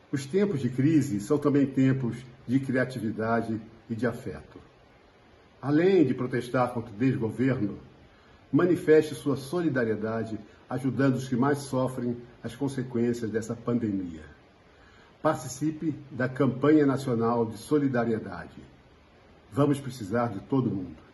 Os tempos de crise são também tempos de criatividade e de afeto. Além de protestar contra o desgoverno, manifeste sua solidariedade ajudando os que mais sofrem as consequências dessa pandemia. Participe da campanha nacional de solidariedade. Vamos precisar de todo mundo.